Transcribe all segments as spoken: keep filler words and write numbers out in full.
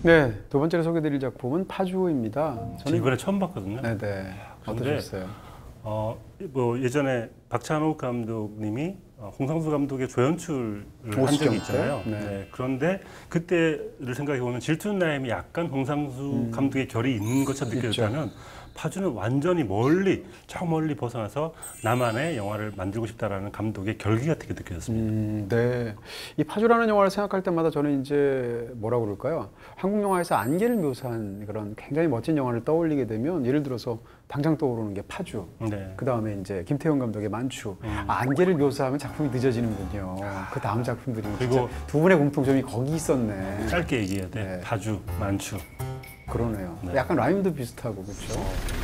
네, 두 번째로 소개드릴 작품은 파주입니다. 저는 이번에 처음 봤거든요. 네네. 어떠셨어요? 어, 뭐 예전에 박찬욱 감독님이 홍상수 감독의 조연출을 한 적이 있잖아요. 네. 네, 그런데 그때를 생각해 보면 질투는 나임이 약간 홍상수 음. 감독의 결이 있는 것처럼 느껴졌다면 파주는 완전히 멀리 저 멀리 벗어나서 나만의 영화를 만들고 싶다라는 감독의 결기 같은 게 느껴졌습니다. 음, 네. 이 파주라는 영화를 생각할 때마다 저는 이제 뭐라고 그럴까요? 한국 영화에서 안개를 묘사한 그런 굉장히 멋진 영화를 떠올리게 되면 예를 들어서 당장 떠오르는 게 파주. 네. 그 다음에 이제 김태형 감독의 만추. 음. 아, 안개를 묘사하면 작품이 늦어지는군요. 그 다음 작품들이 그리고 두 분의 공통점이 거기 있었네. 짧게 얘기해야 돼. 네. 파주, 만추. 그러네요. 네. 약간 라임도 비슷하고 그렇죠.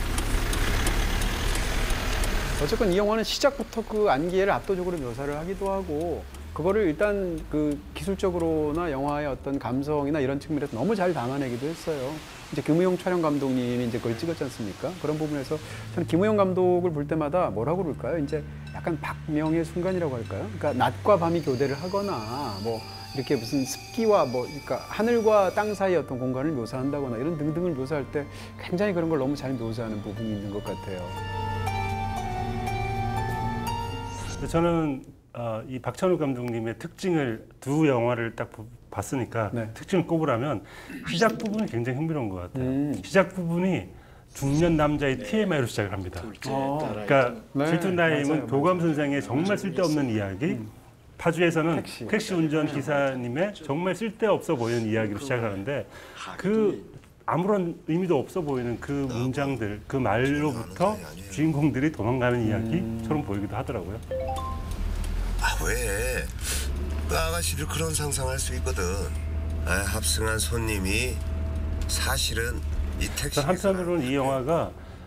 어쨌건 이 영화는 시작부터 그 안개를 압도적으로 묘사를 하기도 하고 그거를 일단 그 기술적으로나 영화의 어떤 감성이나 이런 측면에서 너무 잘 담아내기도 했어요. 이제 김우영 촬영 감독님이 이제 그걸 찍었지 않습니까? 그런 부분에서 저는 김우영 감독을 볼 때마다 뭐라고 그럴까요? 이제 약간 박명의 순간이라고 할까요? 그러니까 낮과 밤이 교대를 하거나 뭐 이렇게 무슨 습기와 뭐 그러니까 하늘과 땅 사이의 어떤 공간을 묘사한다거나 이런 등등을 묘사할 때 굉장히 그런 걸 너무 잘 묘사하는 부분이 있는 것 같아요. 저는 어, 이 박찬욱 감독님의 특징을 두 영화를 딱 봤으니까 네. 특징을 꼽으라면 시작 부분이 굉장히 흥미로운 것 같아요. 음. 시작 부분이 중년 남자의 티엠아이로 시작을 합니다. 어. 그러니까 네. 질투는 나임은 도감 선생의 정말 쓸데없는 이야기, 음. 파주에서는 택시, 택시 운전 기사님의 정말 쓸데없어 보이는 이야기로 시작하는데 그 아무런 의미도 없어 보이는 그 문장들, 그 말로부터 주인공들이 도망가는 이야기처럼 음. 보이기도 하더라고요. 아, 왜? 그 아가씨를 그런 상상할 수 있거든. 아, 합승한 손님이 사실은 이 택시. 한편으로는 이 영화가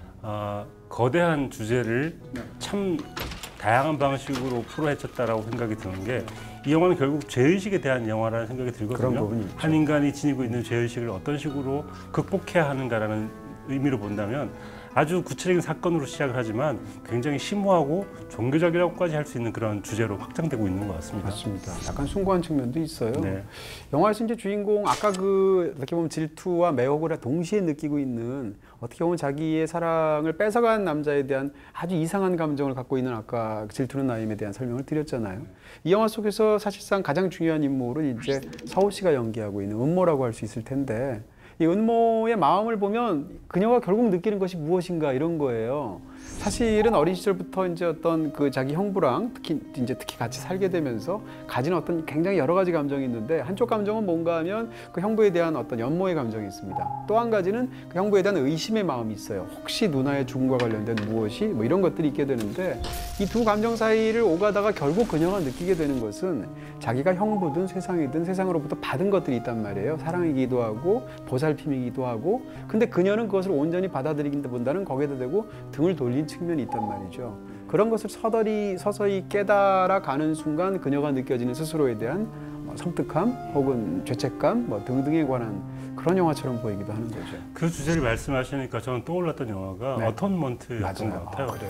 어, 거대한 주제를 참 다양한 방식으로 풀어헤쳤다라고 생각이 드는 게 이 영화는 결국 죄의식에 대한 영화라는 생각이 들거든요. 한 인간이 지니고 있는 죄의식을 어떤 식으로 극복해야 하는가라는 의미로 본다면 아주 구체적인 사건으로 시작을 하지만 굉장히 심오하고 종교적이라고까지 할 수 있는 그런 주제로 확장되고 있는 것 같습니다. 맞습니다. 약간 숭고한 측면도 있어요. 네. 영화에서 이제 주인공 아까 그 어떻게 보면 질투와 매혹을 동시에 느끼고 있는 어떻게 보면 자기의 사랑을 뺏어간 남자에 대한 아주 이상한 감정을 갖고 있는 아까 질투는 나임에 대한 설명을 드렸잖아요. 이 영화 속에서 사실상 가장 중요한 인물은 이제 서우 씨가 연기하고 있는 은모라고 할 수 있을 텐데 이 은모의 마음을 보면 그녀가 결국 느끼는 것이 무엇인가 이런 거예요. 사실은 어린 시절부터 이제 어떤 그 자기 형부랑 특히 이제 특히 같이 살게 되면서 가진 어떤 굉장히 여러 가지 감정이 있는데 한쪽 감정은 뭔가 하면 그 형부에 대한 어떤 연모의 감정이 있습니다. 또 한 가지는 그 형부에 대한 의심의 마음이 있어요. 혹시 누나의 죽음과 관련된 무엇이 뭐 이런 것들이 있게 되는데 이 두 감정 사이를 오가다가 결국 그녀가 느끼게 되는 것은 자기가 형부든 세상이든 세상으로부터 받은 것들이 있단 말이에요. 사랑이기도 하고 보살핌이기도 하고 근데 그녀는 그것을 온전히 받아들이기보다는 거기에다 대고 등을 돌린 측면이 있단 말이죠. 그런 것을 서서히 서서히 깨달아 가는 순간 그녀가 느껴지는 스스로에 대한 섬뜩함 혹은 죄책감 뭐 등등에 관한 그런 영화처럼 보이기도 하는 거죠. 그 주제를 말씀하시니까 저는 떠올랐던 영화가 네. 어턴먼트였던 것 같아요. 아, 그래요.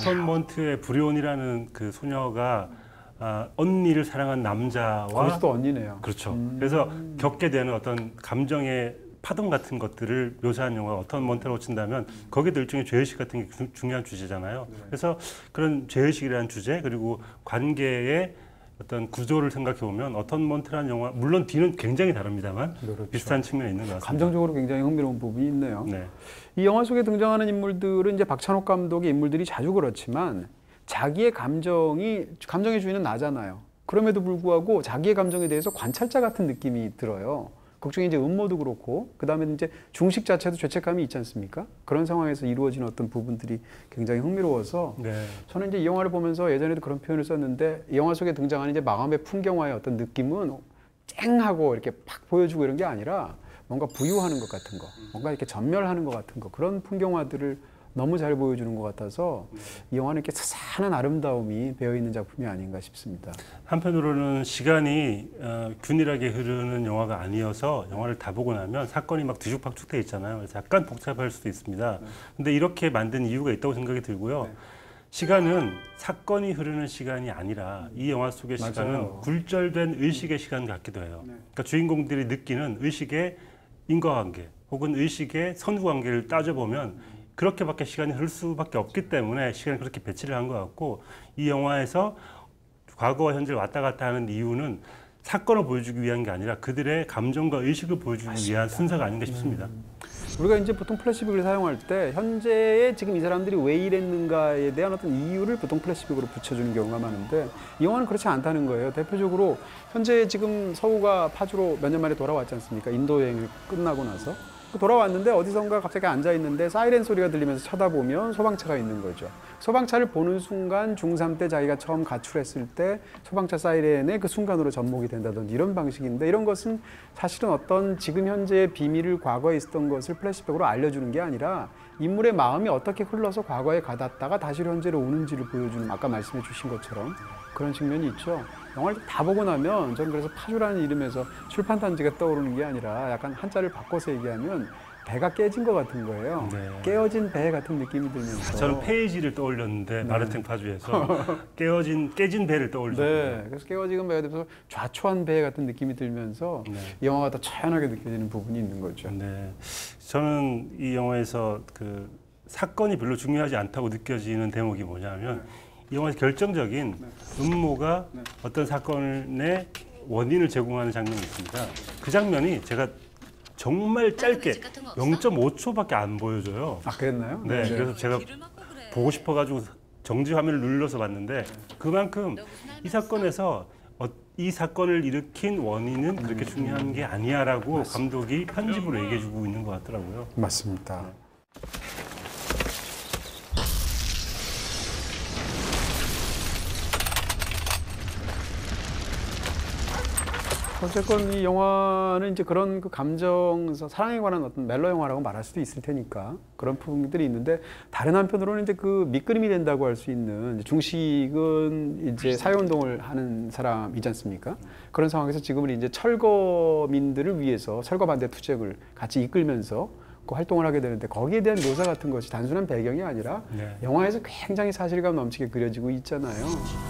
어턴먼트의 브리온이라는 그 소녀가 아, 언니를 사랑한 남자와 거기서도 언니네요. 그렇죠. 음. 그래서 겪게 되는 어떤 감정의 파동 같은 것들을 묘사한 영화가 어턴먼트라고 친다면 거기도 일종의 죄의식 같은 게 주, 중요한 주제잖아요. 네. 그래서 그런 죄의식이라는 주제 그리고 관계의 어떤 구조를 생각해 보면 어턴먼트라는 영화 물론 뒤는 굉장히 다릅니다만 그렇죠. 비슷한 측면이 있는 것 같습니다. 감정적으로 굉장히 흥미로운 부분이 있네요. 네. 이 영화 속에 등장하는 인물들은 이제 박찬욱 감독의 인물들이 자주 그렇지만 자기의 감정이 감정의 주인은 나잖아요. 그럼에도 불구하고 자기의 감정에 대해서 관찰자 같은 느낌이 들어요. 극 중에 이제 음모도 그렇고 그 다음에 이제 중식 자체도 죄책감이 있지 않습니까? 그런 상황에서 이루어지는 어떤 부분들이 굉장히 흥미로워서 네. 저는 이제 이 영화를 보면서 예전에도 그런 표현을 썼는데 이 영화 속에 등장하는 이제 마감의 풍경화의 어떤 느낌은 쨍하고 이렇게 팍 보여주고 이런 게 아니라 뭔가 부유하는 것 같은 거, 뭔가 이렇게 전멸하는 것 같은 거 그런 풍경화들을 너무 잘 보여주는 것 같아서 이 영화는 이렇게 스산한 아름다움이 배어있는 작품이 아닌가 싶습니다. 한편으로는 시간이 어, 균일하게 흐르는 영화가 아니어서 영화를 다 보고 나면 사건이 막 뒤죽박죽 돼 있잖아요. 그래서 약간 복잡할 수도 있습니다. 네. 근데 이렇게 만든 이유가 있다고 생각이 들고요. 네. 시간은 사건이 흐르는 시간이 아니라 이 영화 속의 시간은 맞아요. 굴절된 의식의 시간 같기도 해요. 네. 그러니까 주인공들이 느끼는 의식의 인과관계 혹은 의식의 선후관계를 따져보면 그렇게밖에 시간이 흐를 수밖에 없기 때문에 시간을 그렇게 배치를 한 것 같고, 이 영화에서 과거와 현재를 왔다 갔다 하는 이유는 사건을 보여주기 위한 게 아니라 그들의 감정과 의식을 보여주기 맞습니다. 위한 순서가 아닌가 싶습니다. 음. 우리가 이제 보통 플래시백을 사용할 때 현재에 지금 이 사람들이 왜 이랬는가에 대한 어떤 이유를 보통 플래시백으로 붙여주는 경우가 많은데, 이 영화는 그렇지 않다는 거예요. 대표적으로 현재 지금 서우가 파주로 몇 년 만에 돌아왔지 않습니까? 인도 여행을 끝나고 나서 돌아왔는데 어디선가 갑자기 앉아있는데 사이렌 소리가 들리면서 쳐다보면 소방차가 있는 거죠. 소방차를 보는 순간 중삼 때 자기가 처음 가출했을 때 소방차 사이렌에 그 순간으로 접목이 된다든지 이런 방식인데, 이런 것은 사실은 어떤 지금 현재의 비밀을 과거에 있었던 것을 플래시백으로 알려주는 게 아니라 인물의 마음이 어떻게 흘러서 과거에 가닿다가 다시 현재로 오는지를 보여주는, 아까 말씀해 주신 것처럼 그런 측면이 있죠. 영화를 다 보고 나면 저는 그래서 파주라는 이름에서 출판 단지가 떠오르는 게 아니라 약간 한자를 바꿔서 얘기하면 배가 깨진 것 같은 거예요. 네. 깨어진 배 같은 느낌이 들면서. 저는 페이지를 떠올렸는데, 네. 마르탱 파주에서 깨어진 깨진 배를 떠올렸어요. 네, 그래서 깨어진 배가 되면서 좌초한 배 같은 느낌이 들면서 네. 이 영화가 더 처연하게 느껴지는 부분이 있는 거죠. 네, 저는 이 영화에서 그 사건이 별로 중요하지 않다고 느껴지는 대목이 뭐냐면, 네. 이 영화에서 결정적인 네. 음모가 네. 어떤 사건의 원인을 제공하는 장면이 있습니다. 그 장면이 제가 정말 짧게 영 점 오 초밖에 안 보여줘요. 아, 그랬나요? 네, 네. 그래서 제가 보고 싶어가지고 정지 화면을 눌러서 봤는데, 그만큼 이 사건에서 어, 이 사건을 일으킨 원인은 그렇게 중요한 게 아니야라고 맞습니다. 감독이 편집으로 얘기해주고 있는 것 같더라고요. 맞습니다. 네. 어쨌건 이 영화는 이제 그런 그 감정, 사랑에 관한 어떤 멜로 영화라고 말할 수도 있을 테니까 그런 부분들이 있는데, 다른 한편으로는 이제 그 밑그림이 된다고 할 수 있는, 이제 중식은 이제 사회운동을 하는 사람이지 않습니까? 그런 상황에서 지금은 이제 철거민들을 위해서 철거 반대 투쟁을 같이 이끌면서 그 활동을 하게 되는데, 거기에 대한 묘사 같은 것이 단순한 배경이 아니라 네. 영화에서 굉장히 사실감 넘치게 그려지고 있잖아요.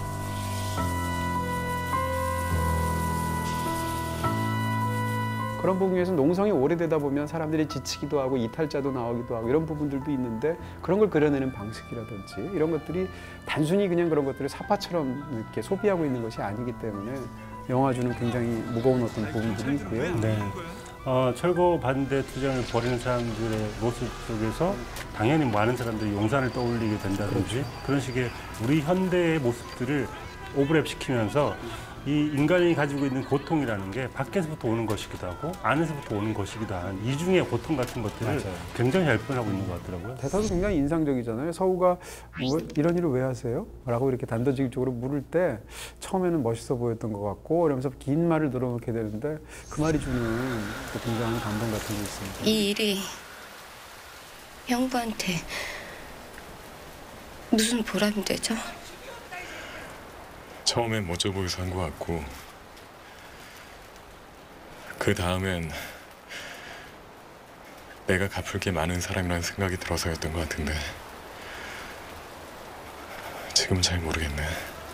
그런 부분에서 농성이 오래되다 보면 사람들이 지치기도 하고 이탈자도 나오기도 하고 이런 부분들도 있는데, 그런 걸 그려내는 방식이라든지 이런 것들이 단순히 그냥 그런 것들을 사파처럼 이렇게 소비하고 있는 것이 아니기 때문에 영화주는 굉장히 무거운 어떤 부분들이 있고요. 네. 어, 철거 반대 투쟁을 벌이는 사람들의 모습 속에서 당연히 많은 사람들이 용산을 떠올리게 된다든지 그렇죠. 그런 식의 우리 현대의 모습들을 오버랩 시키면서 이 인간이 가지고 있는 고통이라는 게 밖에서부터 오는 것이기도 하고 안에서부터 오는 것이기도 한 이중의 고통 같은 것들을 맞아요. 굉장히 잘 표현하고 있는 것 같더라고요. 대사도 굉장히 인상적이잖아요. 서우가 뭐, 이런 일을 왜 하세요? 라고 이렇게 단도직입적으로 물을 때 처음에는 멋있어 보였던 것 같고, 이러면서 긴 말을 늘어놓게 되는데 그 말이 주는 또 굉장한 감동 같은 게 있습니다. 이 일이 형부한테 무슨 보람이 되죠? 처음엔 멋져 보여서 한 것 같고, 그 다음엔 내가 갚을 게 많은 사람이라는 생각이 들어서였던 것 같은데 지금은 잘 모르겠네.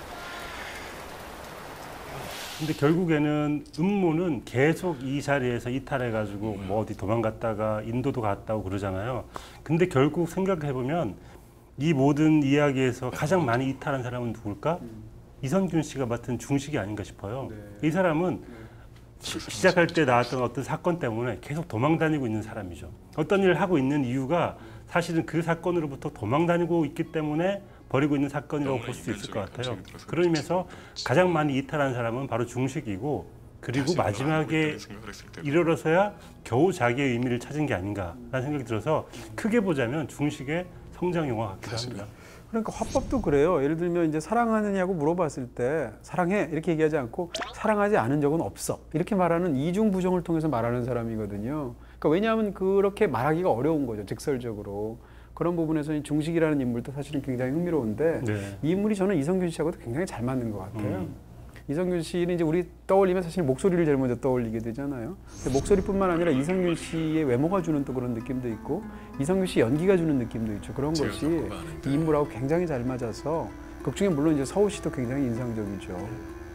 근데 결국에는 음모는 계속 이 자리에서 이탈해가지고 뭐 어디 도망갔다가 인도도 갔다고 그러잖아요. 근데 결국 생각해보면 이 모든 이야기에서 가장 많이 이탈한 사람은 누굴까? 이선균 씨가 맡은 중식이 아닌가 싶어요. 네. 이 사람은 네. 시, 시작할 때 나왔던 어떤 사건 때문에 계속 도망다니고 있는 사람이죠. 어떤 일을 하고 있는 이유가 사실은 그 사건으로부터 도망다니고 있기 때문에 벌이고 있는 사건이라고 볼 수 있을 것 같아요. 그런 의미에서 가장 많이 이탈한 사람은 바로 중식이고, 그리고 마지막에 이르러서야 겨우 자기의 의미를 찾은 게 아닌가라는 생각이 들어서 크게 보자면 중식의 성장 영화 같기도 합니다. 그러니까 화법도 그래요. 예를 들면 이제 사랑하느냐고 물어봤을 때 사랑해 이렇게 얘기하지 않고 사랑하지 않은 적은 없어 이렇게 말하는 이중 부정을 통해서 말하는 사람이거든요. 그러니까 왜냐하면 그렇게 말하기가 어려운 거죠. 직설적으로. 그런 부분에서 중식이라는 인물도 사실은 굉장히 흥미로운데 네. 이 인물이 저는 이성균 씨하고도 굉장히 잘 맞는 것 같아요. 음. 이성균 씨는 이제 우리 떠올리면 사실 목소리를 제일 먼저 떠올리게 되잖아요. 목소리뿐만 아니라 이성균 씨의 외모가 주는 또 그런 느낌도 있고, 이성균 씨 연기가 주는 느낌도 있죠. 그런 것이 이 인물하고 굉장히 잘 맞아서 극 중에 물론 이제 서우 씨도 굉장히 인상적이죠.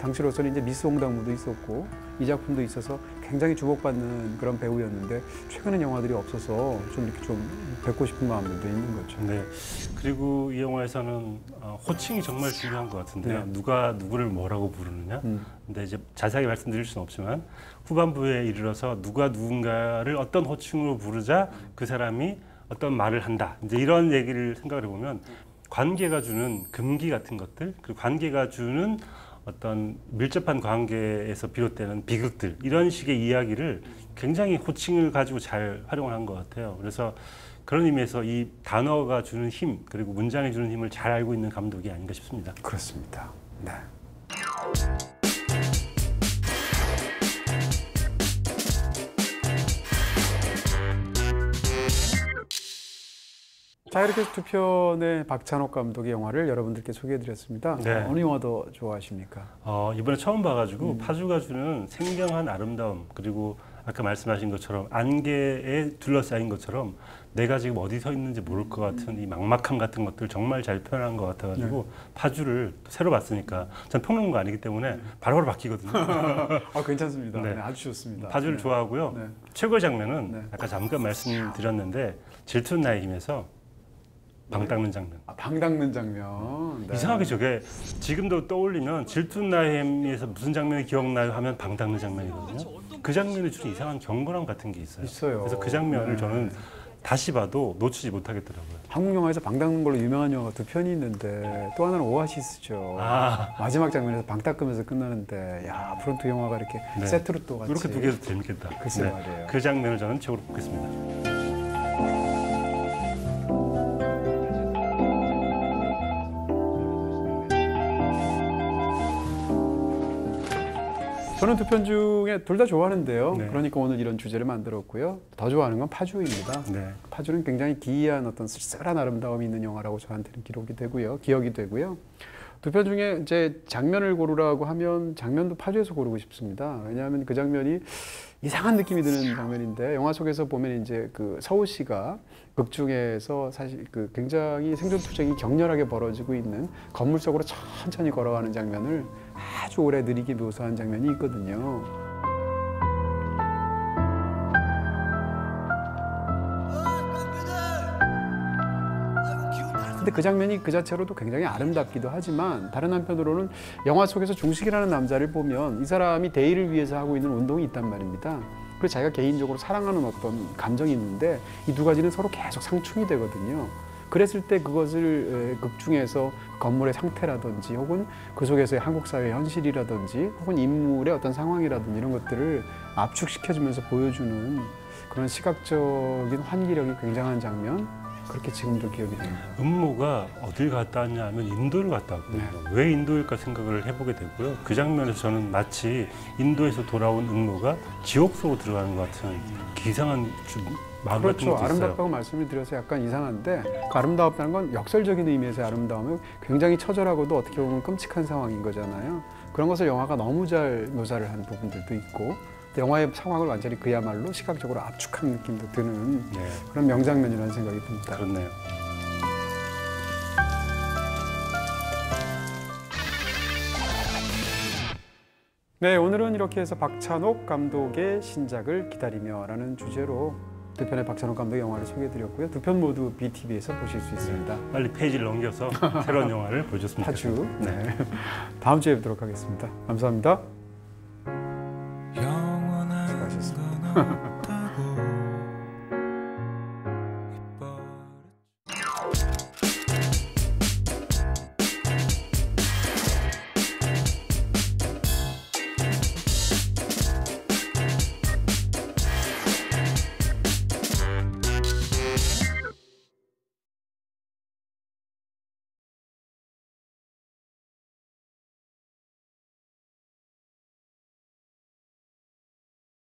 당시로서는 이제 미스 홍당무도 있었고 이 작품도 있어서 굉장히 주목받는 그런 배우였는데 최근에 영화들이 없어서 좀 이렇게 좀 뵙고 싶은 마음도 있는 거죠. 네. 그리고 이 영화에서는 어, 호칭이 정말 중요한 것 같은데요. 네. 누가 누구를 뭐라고 부르느냐. 음. 근데 이제 자세하게 말씀드릴 수는 없지만 후반부에 이르러서 누가 누군가를 어떤 호칭으로 부르자 그 사람이 어떤 말을 한다. 이제 이런 얘기를 생각을 해보면 관계가 주는 금기 같은 것들, 그 관계가 주는 어떤 밀접한 관계에서 비롯되는 비극들, 이런 식의 이야기를 굉장히 호칭을 가지고 잘 활용을 한 것 같아요. 그래서 그런 의미에서 이 단어가 주는 힘, 그리고 문장이 주는 힘을 잘 알고 있는 감독이 아닌가 싶습니다. 그렇습니다. 네. 자, 이렇게 해서 두 편의 박찬욱 감독의 영화를 여러분들께 소개해드렸습니다. 네. 어느 영화 더 좋아하십니까? 어, 이번에 처음 봐가지고 음. 파주가 주는 생경한 아름다움, 그리고 아까 말씀하신 것처럼 안개에 둘러싸인 것처럼 내가 지금 어디 서 있는지 모를 것 같은 이 막막함 같은 것들 정말 잘 표현한 것 같아가지고 네. 파주를 새로 봤으니까 전 평론가 아니기 때문에 바로바로 바뀌거든요. 아, 괜찮습니다. 네. 네, 아주 좋습니다. 파주를 네. 좋아하고요. 네. 최고의 장면은 네. 아까 잠깐 말씀드렸는데 질투는 나의 힘에서 방 닦는 장면. 아, 방 닦는 장면. 네. 이상하게 저게 지금도 떠올리면 질투는 나의 힘에서 무슨 장면이 기억나요 하면 방 닦는 장면이거든요. 그 장면이 주는 이상한 경건함 같은 게 있어요. 있어요. 그래서 그 장면을 네. 저는 다시 봐도 놓치지 못하겠더라고요. 한국 영화에서 방 닦는 걸로 유명한 영화가 두 편이 있는데 또 하나는 오아시스죠. 아. 마지막 장면에서 방 닦으면서 끝나는데 야, 앞으로 두 영화가 이렇게 네. 세트로 또 같이 이렇게 두 개도 재밌겠다. 글쎄 말이에요. 그 장면을 저는 최고로 뽑겠습니다. 저는 두 편 중에 둘 다 좋아하는데요. 네. 그러니까 오늘 이런 주제를 만들었고요. 더 좋아하는 건 파주입니다. 네. 파주는 굉장히 기이한 어떤 쓸쓸한 아름다움이 있는 영화라고 저한테는 기록이 되고요. 기억이 되고요. 두 편 중에 이제 장면을 고르라고 하면 장면도 파주에서 고르고 싶습니다. 왜냐하면 그 장면이 이상한 느낌이 드는 장면인데 영화 속에서 보면 이제 그 서우 씨가 극 중에서 사실 그 굉장히 생존 투쟁이 격렬하게 벌어지고 있는 건물 속으로 천천히 걸어가는 장면을 아주 오래 느리게 묘사한 장면이 있거든요. 근데 그 장면이 그 자체로도 굉장히 아름답기도 하지만 다른 한편으로는 영화 속에서 중식이라는 남자를 보면 이 사람이 대의를 위해서 하고 있는 운동이 있단 말입니다. 그래서 자기가 개인적으로 사랑하는 어떤 감정이 있는데 이 두 가지는 서로 계속 상충이 되거든요. 그랬을 때 그것을 극 중에서 건물의 상태라든지 혹은 그 속에서의 한국 사회의 현실이라든지 혹은 인물의 어떤 상황이라든지 이런 것들을 압축시켜주면서 보여주는 그런 시각적인 환기력이 굉장한 장면, 그렇게 지금도 기억이 됩니다. 음모가 어딜 갔다 왔냐 하면 인도를 갔다 왔거든요. 네. 왜 인도일까 생각을 해보게 되고요. 그 장면에서 저는 마치 인도에서 돌아온 음모가 지옥 속으로 들어가는 것 같은 기상한 마음 그렇죠. 같은 것도 있어요. 아름답다고 말씀을 드려서 약간 이상한데 그 아름다웠다는 건 역설적인 의미에서의 아름다움은 굉장히 처절하고도 어떻게 보면 끔찍한 상황인 거잖아요. 그런 것을 영화가 너무 잘 묘사를 한 부분들도 있고 영화의 상황을 완전히 그야말로 시각적으로 압축한 느낌도 드는 네. 그런 명장면이라는 생각이 듭니다. 그렇네요. 네, 오늘은 이렇게 해서 박찬욱 감독의 신작을 기다리며라는 주제로 두 편의 박찬욱 감독의 영화를 소개해드렸고요. 두 편 모두 비티비에서 보실 수 있습니다. 빨리 페이지를 넘겨서 새로운 영화를 보여줬으면 파주. 좋겠습니다. 네. 네. 다음 주에 뵙도록 하겠습니다. 감사합니다. 영원한 수고하셨습니다.